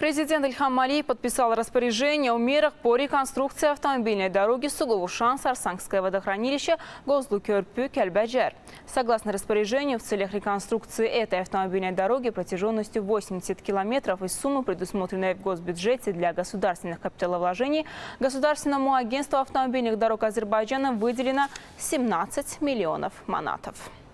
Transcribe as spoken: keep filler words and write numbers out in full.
Президент Ильхам Алиев подписал распоряжение о мерах по реконструкции автомобильной дороги Сугулушан-Сарсангское водохранилище Гозлу-Кёрпю-Кельбаджар. Согласно распоряжению, в целях реконструкции этой автомобильной дороги протяженностью восемьдесят километров из суммы, предусмотренной в госбюджете для государственных капиталовложений, Государственному агентству автомобильных дорог Азербайджана выделено семнадцать миллионов манатов.